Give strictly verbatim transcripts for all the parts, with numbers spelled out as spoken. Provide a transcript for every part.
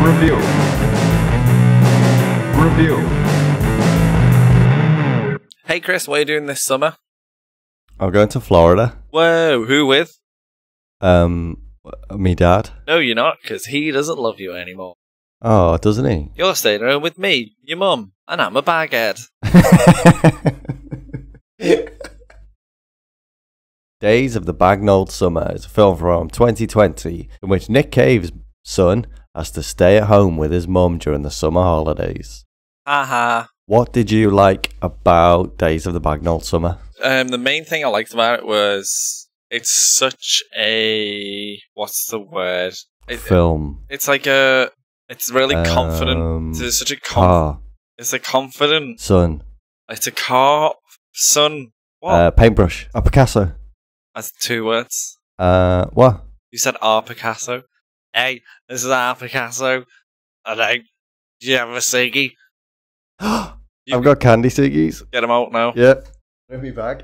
Review. Review. Hey Chris, what are you doing this summer? I'm going to Florida. Whoa, who with? Um, me dad. No, you're not, because he doesn't love you anymore. Oh, doesn't he? You're staying home with me, your mum, and I'm a baghead. Days of the Bagnold Summer is a film from twenty twenty in which Nick Cave's son has to stay at home with his mum during the summer holidays. Haha. What did you like about Days of the Bagnold Summer? Um, the main thing I liked about it was it's such a what's the word? It, Film. It's like a. It's really Um, confident. It's such a com- Car. It's a confident. Son. It's a car. Son. What? Uh, paintbrush. A Picasso. That's two words. Uh, what? You said our Picasso. Hey, this is our Picasso. And hey, do you have a ciggy? I've got candy ciggies. Get them out now. Yep. In my bag.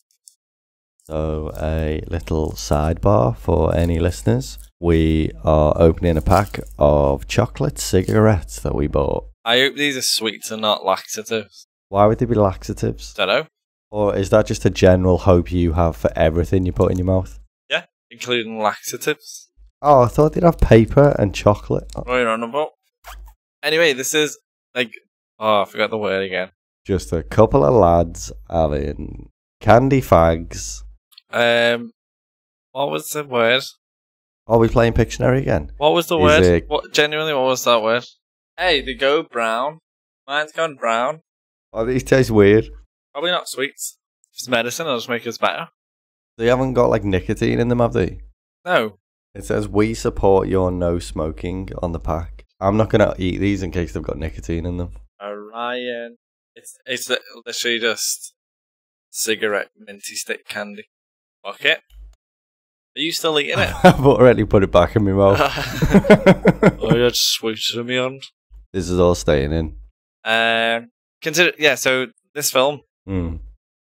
So, a little sidebar for any listeners. We are opening a pack of chocolate cigarettes that we bought. I hope these are sweets and not laxatives. Why would they be laxatives? Don't know. Or is that just a general hope you have for everything you put in your mouth? Yeah, including laxatives. Oh, I thought they'd have paper and chocolate. What are you on about? Anyway, this is like... Oh, I forgot the word again. Just a couple of lads having candy fags. Um, What was the word? Are we playing Pictionary again? What was the Is word? it- What genuinely? What was that word? Hey, they go brown. Mine's gone brown. Oh, these taste weird. Probably not sweets. If it's medicine, it'll just make us better. They haven't got like nicotine in them, have they? No. It says we support your no smoking on the pack. I'm not gonna eat these in case they've got nicotine in them. Orion. It's it's li- literally just cigarette minty stick candy. Okay. Are you still eating it? I've already put it back in my mouth. Oh, you had sweets in me on. This is all staying in. Um, consider yeah. So this film, Mm.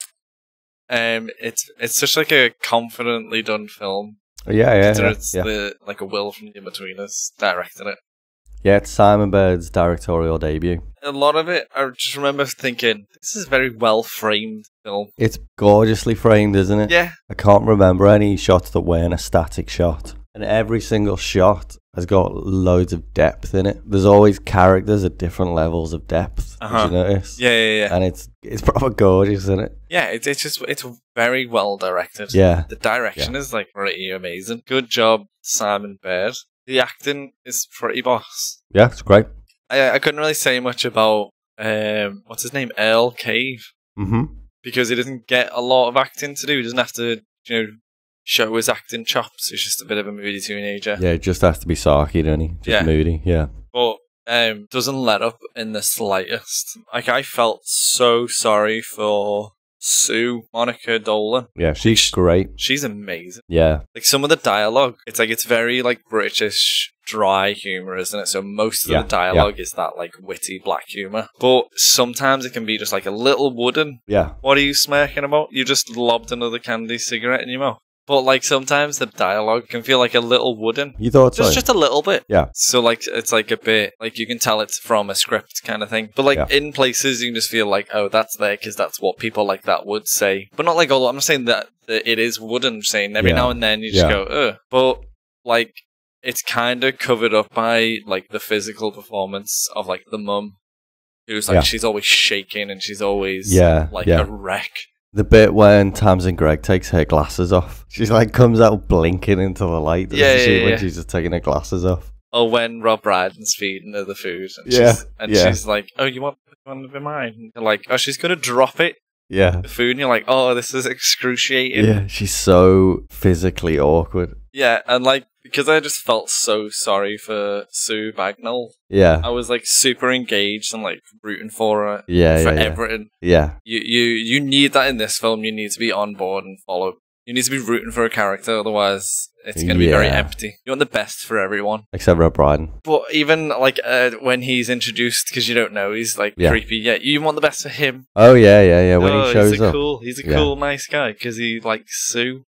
um, it's it's such like a confidently done film. Yeah, yeah, Consider yeah. it's Yeah. the like a Will from the In-Betweeners directing it. Yeah, it's Simon Bird's directorial debut. A lot of it, I just remember thinking, this is a very well framed film. It's gorgeously framed, isn't it? Yeah, I can't remember any shots that weren't a static shot. And every single shot has got loads of depth in it. There's always characters at different levels of depth. Uh-huh. Did you notice? yeah, yeah, yeah. And it's it's proper gorgeous, isn't it? Yeah, it's it's just it's very well directed. Yeah. The direction is like pretty amazing. Good job, Simon Bird. The acting is pretty boss. Yeah, it's great. I I couldn't really say much about um what's his name, Earl Cave, Mm-hmm. because he doesn't get a lot of acting to do. He doesn't have to, you know, show his acting chops. He's just a bit of a moody teenager. Yeah, it just has to be sarky, doesn't he? Just Yeah. moody, yeah. But um, doesn't let up in the slightest. Like, I felt so sorry for Sue, Monica Dolan. Yeah, she's great. She's amazing. Yeah. Like, some of the dialogue, it's like, it's very, like, British, dry humour, isn't it? So most of Yeah, the dialogue is that, like, witty black humour. But sometimes it can be just, like, a little wooden. Yeah. What are you smirking about? You just lobbed another candy cigarette in your mouth. But, like, sometimes the dialogue can feel like a little wooden. You thought so? Just, just a little bit. Yeah. So, like, it's like a bit, like, you can tell it's from a script kind of thing. But, like, Yeah. in places, you can just feel like, oh, that's there because that's what people like that would say. But not like, all, I'm not saying that, that it is wooden. I'm saying every Yeah. now and then you just Yeah. go, ugh. But, like, it's kind of covered up by, like, the physical performance of, like, the mum. Who's, like, Yeah. she's always shaking and she's always, Yeah, like, yeah. a wreck. The bit when Tamsin Gregg takes her glasses off. She's like, comes out blinking into the light. doesn't Yeah, she, yeah, when yeah. she's just taking her glasses off. Or when Rob Brydon's feeding her the food. And Yeah, she's, and yeah. she's like, oh, you want, you want to be mine? And you're like, oh, she's going to drop it. Yeah. The food, and you're like, oh, this is excruciating. Yeah, she's so physically awkward. Yeah, and like, because I just felt so sorry for Sue Bagnold. Yeah. I was like super engaged and like rooting for her. Yeah, For yeah, yeah. everything. Yeah. You, you, you need that in this film. You need to be on board and follow. You need to be rooting for a character, otherwise it's going to be very Yeah. empty. You want the best for everyone. Except Rob Brydon. But even like uh, when he's introduced, because you don't know, he's like Yeah. creepy. Yeah, you want the best for him. Oh, yeah, yeah, yeah. When oh, he shows he's a up. cool, he's a Yeah. cool, nice guy because he likes Sue.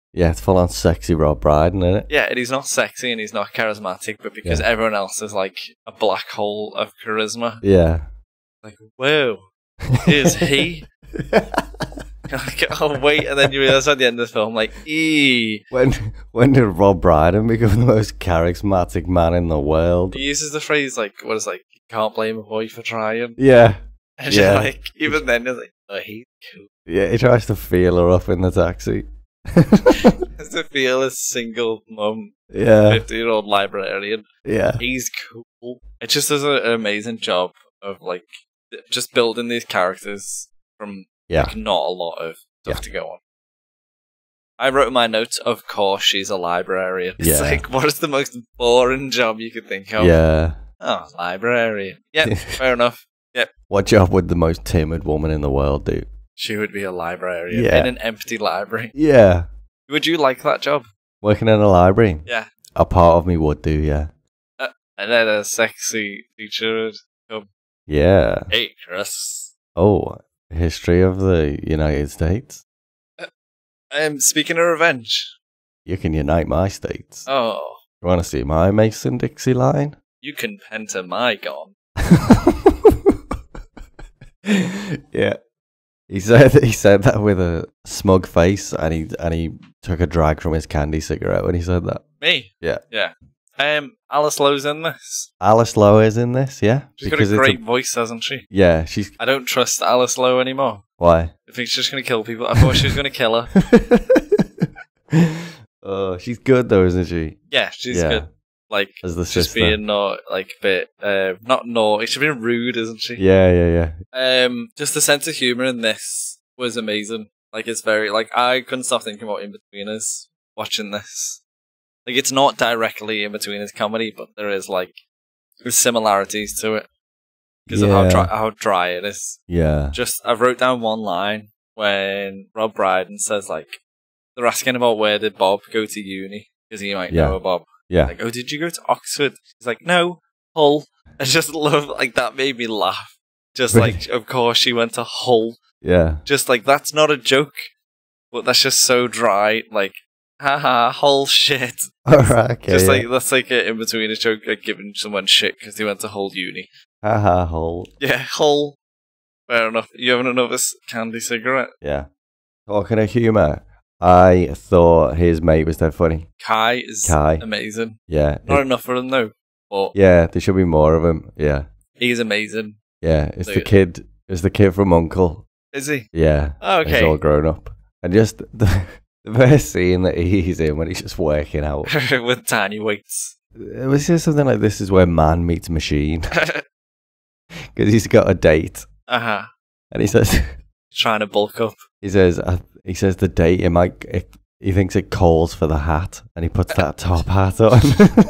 Yeah, it's full on sexy Rob Brydon, isn't it? Yeah, and he's not sexy and he's not charismatic, but because Yeah. everyone else is like a black hole of charisma. Yeah. Like, whoa, is he? Like, oh wait, and then you realise at the end of the film, like, ee. When when did Rob Brydon become the most charismatic man in the world? He uses the phrase like, what is like, you can't blame a boy for trying. Yeah. And Yeah. you're like, even then, you're like, oh, he's cool. Yeah, he tries to feel her up in the taxi. Has to feel a single mum, Yeah. fifty-year-old librarian. Yeah. He's cool. It just does an amazing job of like just building these characters from Yeah. like, not a lot of stuff Yeah. to go on. I wrote in my notes, of course she's a librarian. It's Yeah. like, what is the most boring job you could think of? Yeah. Oh, librarian. Yep, fair enough. Yep. What job would the most timid woman in the world do? She would be a librarian Yeah. in an empty library. Yeah. Would you like that job? Working in a library? Yeah. A part of me would do, yeah. And then a sexy teacher would come, Yeah. hey, Chris. Oh, history of the United States? Um, speaking of revenge. You can unite my states. Oh, You want to see my Mason-Dixie line? you can penter my gun. Yeah. He said he said that with a smug face, and he and he took a drag from his candy cigarette when he said that. Me? Yeah. Yeah. Um, Alice Lowe's in this. Alice Lowe is in this, yeah. She's got a it's great voice, hasn't she? yeah. She's I don't trust Alice Lowe anymore. why? I think she's just going to kill people. I thought she was going to kill her. Oh, she's good though, isn't she? Yeah, she's Yeah. good. Like, As the just sister. being not, like, a bit, uh, not naughty. She's being rude, isn't she? Yeah, yeah, yeah. Um, just the sense of humour in this was amazing. Like, it's very, like, I couldn't stop thinking about In-Betweeners watching this. Like, it's not directly In-Betweeners comedy, but there is, like, there's similarities to it. Because of how Yeah. dry, how dry it is. Yeah. Just, I wrote down one line when Rob Brydon says, like, they're asking about where did Bob go to uni? Because he might Yeah. know a Bob. Yeah. Like, oh, did you go to Oxford? He's like, no, Hull. I just love, like, that made me laugh. Just Really? like, of course she went to Hull. Yeah. Just like, that's not a joke. But that's just so dry. Like, haha, Hull shit. Alright, okay. just yeah. like, that's like an in-between a joke, like giving someone shit because they went to Hull uni. Haha, hole. Yeah, Hull. Fair enough. You having another s- candy cigarette? Yeah. Talking of humour, I thought his mate was dead funny. Kai is Kai. amazing. Yeah. Not It- enough for him though. But yeah, there should be more of him. Yeah. he's amazing. Yeah. It's So- the kid. It's the kid from Uncle. Is he? Yeah. Oh, He's okay. all grown up. And just the, the first scene that he's in when he's just working out. With tiny weights. It was just something like, this is where man meets machine. Because he's got a date. Uh-huh. And he says, Trying to bulk up. he says, uh, he says the date, it might, it, he thinks it calls for the hat. And he puts that top hat on.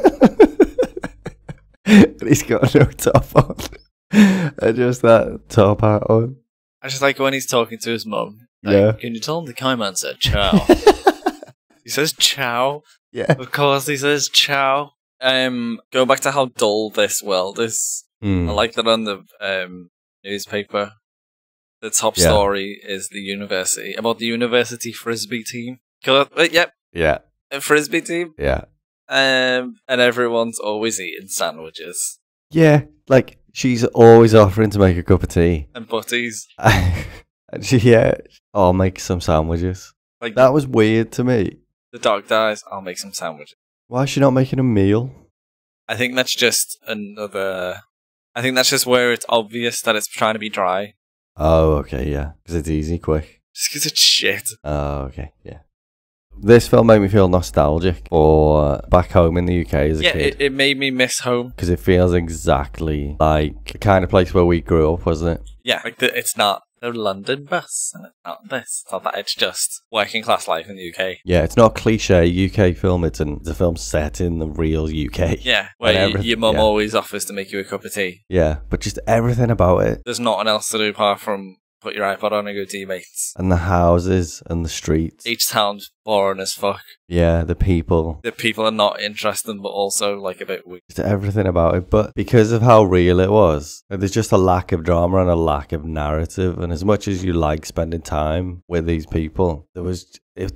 And he's got no top on. And just that top hat on. I just like when he's talking to his mum. Like, Yeah. can you tell him the Kai man said ciao? He says ciao. Yeah. Of course he says ciao. Um, going back to how dull this world is. Mm. I like that on the um, newspaper. The top Yeah. story is the university, about the university frisbee team. Cool. Uh, Yep, Yeah. a frisbee team. Yeah. Um, and everyone's always eating sandwiches Yeah. Like, she's always offering to make a cup of tea. and butties. And she, yeah, I'll make some sandwiches. Like That was weird to me. the dog dies, I'll make some sandwiches. Why is she not making a meal? I think that's just another. I think that's just where it's obvious that it's trying to be dry. Oh, okay, yeah. Because it's easy, quick. Just because it's shit. Oh, okay, yeah. This film made me feel nostalgic for back home in the U K as a Yeah, kid. it, it made me miss home. Because it feels exactly like the kind of place where we grew up, wasn't it? Yeah, like the, it's not the London bus, and it's not this. It's not that. It's just working class life in the U K. Yeah, it's not a cliche U K film. It's, an, it's a film set in the real U K. Yeah, where And y- everyth- your mum yeah. always offers to make you a cup of tea. Yeah, but just everything about it. There's nothing else to do apart from put your iPod on and go to your mates. And the houses and the streets. Each town's boring as fuck. Yeah, the people. The people are not interesting, but also like a bit weird. Just everything about it. But because of how real it was, there's just a lack of drama and a lack of narrative. And as much as you like spending time with these people, there was it's a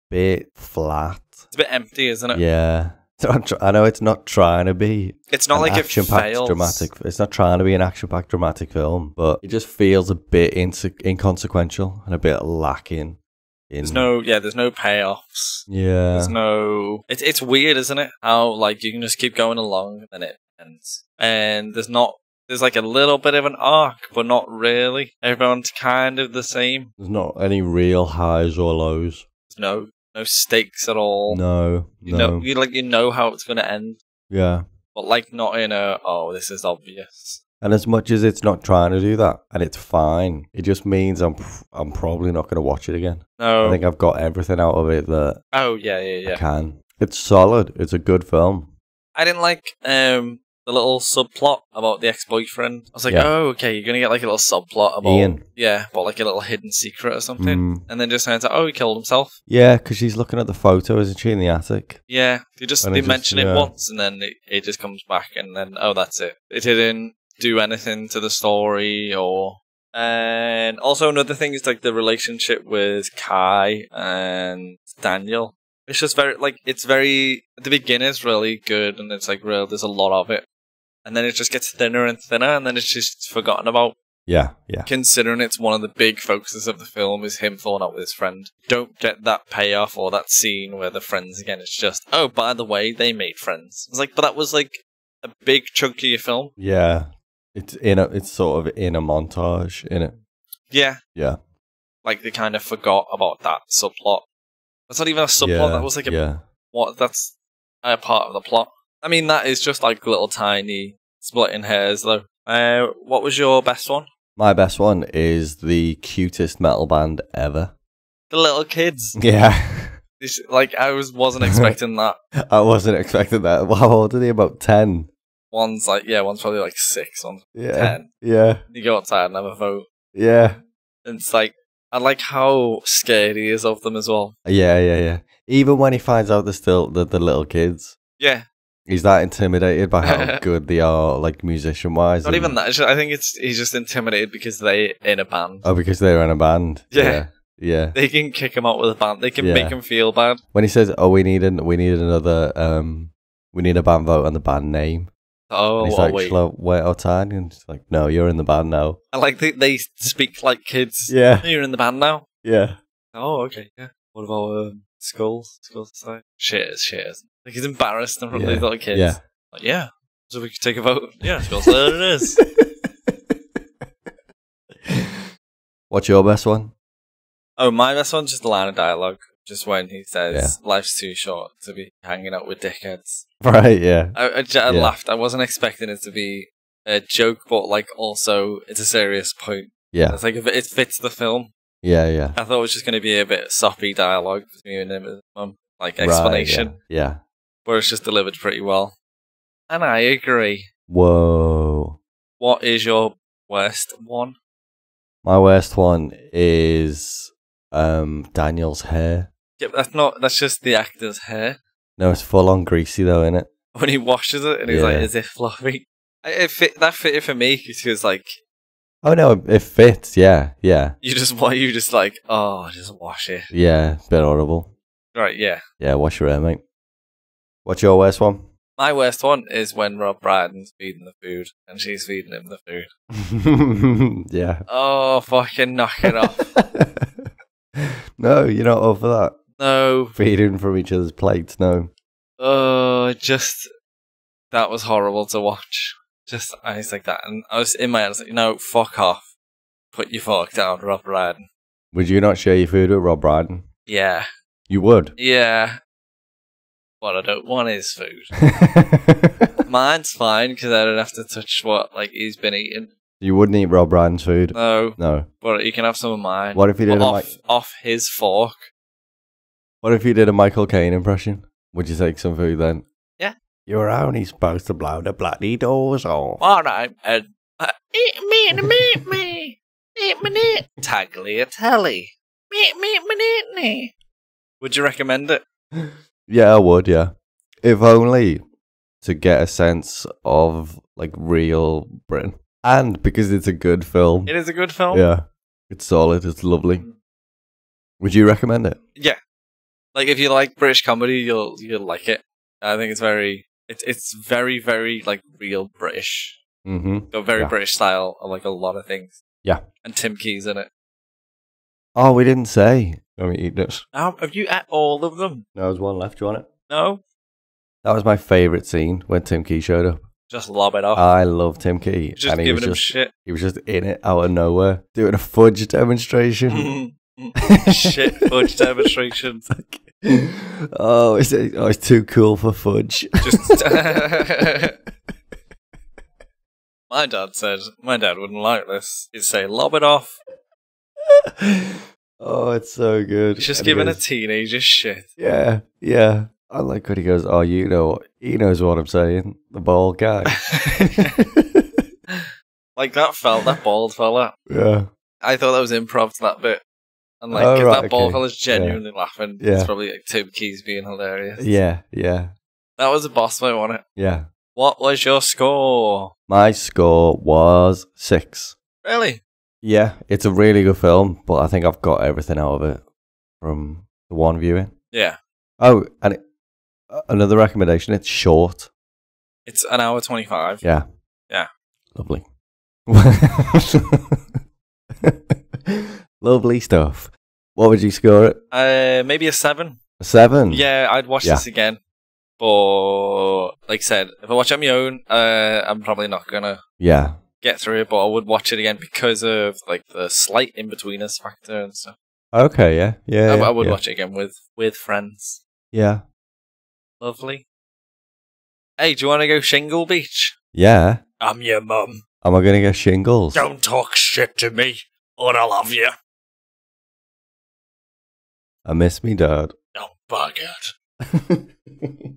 bit flat. It's a bit empty, isn't it? Yeah. It's not tr- I know it's not trying to be. It's not an like it action-packed fails. dramatic. It's not trying to be an action-packed dramatic film, but it just feels a bit inse- inconsequential and a bit lacking. In... There's no, yeah, there's no payoffs. Yeah. There's no. It's it's weird, isn't it? How like you can just keep going along and it ends, and there's not. There's like a little bit of an arc, but not really. Everyone's kind of the same. There's not any real highs or lows. There's no no stakes at all. No, You no. know, you like you know how it's gonna end, Yeah. but like not in a oh this is obvious. And as much as it's not trying to do that, and it's fine, it just means I'm I'm probably not going to watch it again. No. I think I've got everything out of it that Oh yeah yeah yeah. I can. It's solid. It's a good film. I didn't like um the little subplot about the ex-boyfriend. I was like, Yeah. oh okay, you're gonna get like a little subplot about Ian. yeah, about like a little hidden secret or something, Mm. and then just turns out oh he killed himself. Yeah, because she's looking at the photo, isn't she, in the attic? Yeah, they just And they it just- mention it yeah. once and then it, it just comes back and then oh that's it. It didn't do anything to the story or and also another thing is like the relationship with Kai and Daniel. It's just very like it's very at the beginning it's really good and it's like real there's a lot of it. And then it just gets thinner and thinner and then it's just forgotten about. Yeah, yeah. Considering it's one of the big focuses of the film is him falling out with his friend. Don't get that payoff or that scene where they're friends again. It's just, oh, by the way, they made friends. It's like, but that was like a big chunk of your film. Yeah. It's in a it's sort of in a montage, in it. Yeah. Yeah. Like they kind of forgot about that subplot. That's not even a subplot, Yeah, that was like a yeah. what that's a part of the plot. I mean that is just like little tiny splitting hairs though. Uh what was your best one? My best one is the cutest metal band ever. The little kids. Yeah. It's, like I was wasn't expecting that. I wasn't expecting that. How old are they? About ten? One's like yeah, one's probably like six, one's Yeah. ten. Yeah. You go outside and have a vote. Yeah. And it's like I like how scared he is of them as well. Yeah, yeah, yeah. Even when he finds out they're still the, the little kids, Yeah. he's that intimidated by how good they are, like musician wise. Not even that. It's just- I think it's he's just intimidated because they in a band. Oh, because they're in a band. Yeah. Yeah. Yeah. They can kick him out with a band. They can Yeah. make him feel bad. When he says, "Oh, we need an, we need another, um, we need a band vote on the band name," Oh, and he's oh, like, wait. "Shall I wait outside?" And it's like, "No, you're in the band now." I like they, they speak like kids. Yeah. You're in the band now. Yeah. Oh, okay. Yeah. What about um, Skulls? Skulls Society? Shitters, shitters. Like he's embarrassed in front of Yeah. these little kids. Yeah. Like, yeah. So we could take a vote. Yeah, Skulls. There it is. What's your best one? Oh, my best one's just a line of dialogue. Just when he says, life's too short to be hanging out with dickheads. Right. Yeah. I, I, j- I Yeah. laughed. I wasn't expecting it to be a joke, but like also it's a serious point. Yeah. It's like if it fits the film. Yeah. Yeah. I thought it was just going to be a bit soppy dialogue between him and his mum, like Right, explanation, yeah. Yeah. but it's just delivered pretty well. And I agree. Whoa. What is your worst one? My worst one is um Daniel's hair. Yeah, but that's not. That's just the actor's hair. No, it's full on greasy though, isn't it? When he washes it, and he's Yeah. like, "Is it fluffy?" I- It fit. That fitted for me because like Oh no, it, it fits. Yeah, yeah, you just want you just like, oh, just wash it. yeah. Bit horrible. Right? Yeah. Yeah, wash your hair, mate. What's your worst one? My worst one is when Rob Brydon's feeding the food and she's feeding him the food. Yeah. Oh, fucking knock it off. No, you're not up for that. No. Feeding from each other's plates. No. Oh, just that was horrible to watch. Just I was like that, and I was in my head. I was like, no, fuck off. Put your fork down, Rob Brydon. Would you not share your food with Rob Brydon? Yeah, You would. yeah. But I don't want his food. Mine's fine because I don't have to touch what like he's been eating. You wouldn't eat Rob Brydon's food. No, No. but you can have some of mine. What if you did But a off, Mi- off his fork? What if you did a Michael Caine impression? Would you take some food then? Yeah. You're only supposed to blow the bloody doors off. All right, and uh, eat me and meet me, eat me neat, tagliatelle, meet me me. Would you recommend it? Yeah, I would, yeah. If only to get a sense of, like, real Britain. And because it's a good film. It is a good film. Yeah. It's solid. It's lovely. Would you recommend it? Yeah. Like if you like British comedy, you'll you'll like it. I think it's very it's it's very very like real British. Mm-hmm. Got very Yeah. British style on like a lot of things. Yeah. And Tim Key's in it. Oh, we didn't say. Let me eat this. Now, have you at all of them? No, there's one left. Do you want it? No, That was my favourite scene when Tim Key showed up. just lob it off. I love Tim Key. just and he was giving him just, shit. He was just in it out of nowhere, doing a fudge demonstration. Shit fudge demonstration. oh, it's, oh, it's too cool for fudge. Just my dad said my dad wouldn't like this. He'd say lob it off. Oh, it's so good. He's just And he giving goes, a teenager shit. Yeah, yeah. I like when he goes, oh, you know, he knows what I'm saying. The bald guy. Like that felt that bald fella. Yeah. I thought that was improv to that bit. And like, Oh, 'cause right, that bald okay. fella's genuinely laughing. Yeah. It's probably like Tim Key's being hilarious. Yeah, yeah, That was a boss fight, wasn't it? yeah. What was your score? My score was six. Really? Yeah, it's a really good film, but I think I've got everything out of it from the one viewing. Yeah. Oh, and it, uh, another recommendation, it's short. It's an hour twenty-five. Yeah. Yeah. Lovely. Lovely stuff. What would you score it? Uh, maybe a seven. A seven? Yeah, I'd watch Yeah. this again. But, like I said, if I watch it on my own, uh, I'm probably not going to Yeah. get through it, but I would watch it again because of like the slight in-betweeners factor and stuff. Okay, yeah. Yeah. I, yeah, I would yeah. watch it again with, with friends. Yeah. Lovely. Hey, do you want to go Shingle Beach? Yeah. I'm your mum. Am I going to get shingles? Don't talk shit to me, or I'll have you. I miss me dad. Don't bug it.